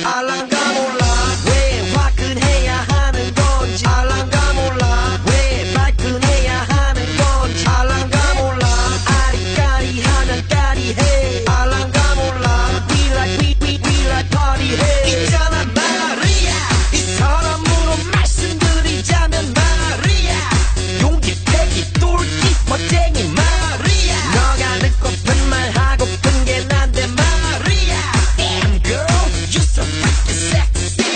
알랑가 몰라 왜 화끈해야 하는 건지 알랑가 몰라 왜 발끈해야 하는 건지 알랑가 몰라 아리까리하면 까리해 알랑가 몰라 We like party 해 있잖아 마리아 이 사람으로 말씀드리자면 마리아 용기 패기 똘끼 멋쟁이 마리아 너가 듣고픈 말 하고픈 게 난데 마리아 Damn girl you so freaking sexy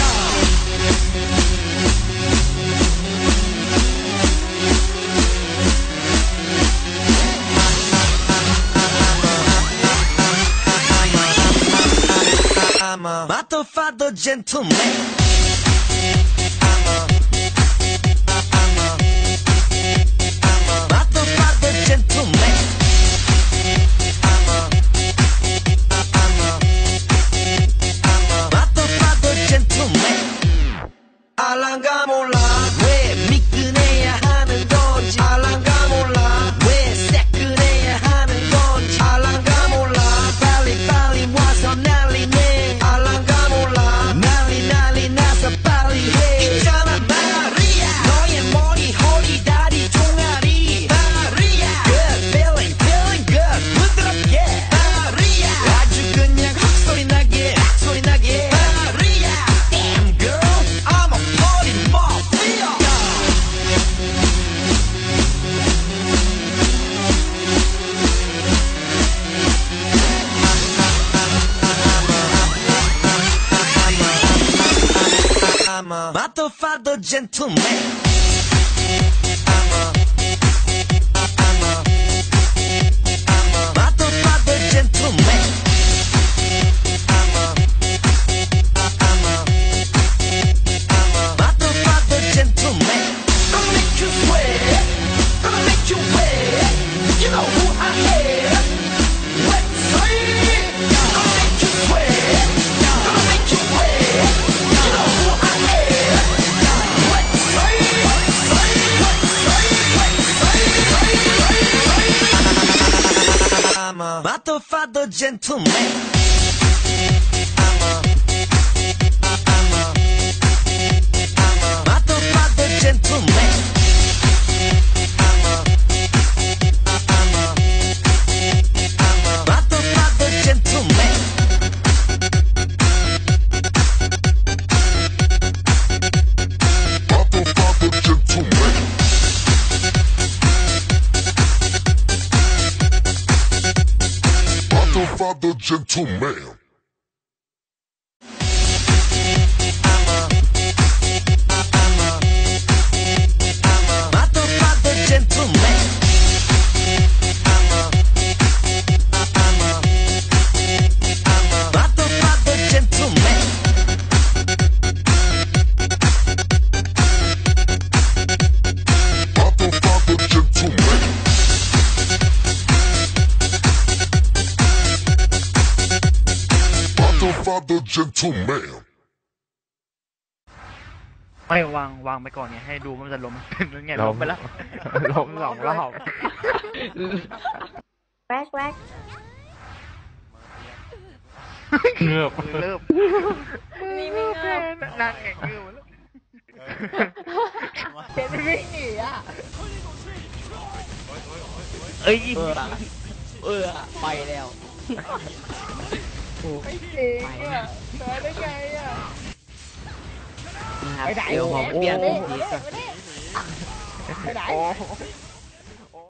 I'm a motherfucker gentleman 알랑가 몰라 왜 미끈해야 하는 건지 알랑가 몰라 왜 새끈해야 하는 건지 알랑가 몰라 빨리 와서 난리네 알랑가 몰라 난리 나서 빨리 해 있잖아 마리아 너의 머리 허리 다리 종아리 마리아 Good feeling good 부드럽게 마리아 아주 그냥 헉소리 나게 마리아 Damn girl I'm a party mafia I'm a motherfucker gentleman motherfucker gentleman motherfucker gentleman Gonna make you sweat Gonna make you wet You know who I am Wet sweat Gonna make you sweat Gonna make you wet You know who I am Wet sweat I'm a motherfucker gentleman motherfucker gentleman motherfucker gentleman motherfucker gentleman motherfucker gentleman motherfucker gentleman motherfucker gentleman motherfucker gentleman motherfucker gentleman ไม่วางไปก่อนไงให้ดูมันจะล้มเป็นไงล้มไปแล้วล้ม2 รอบแวกเงือบเริ่มนี่ไม่เงือบนั่นไงเงือบแล้วเป็นไม่หนีอ่ะเอ้ยไปแล้วไม่จริงอ่ะตายได้ไงอ่ะนะครับเดี๋ยวผมเปลี่ยนทีก่อนไปไหน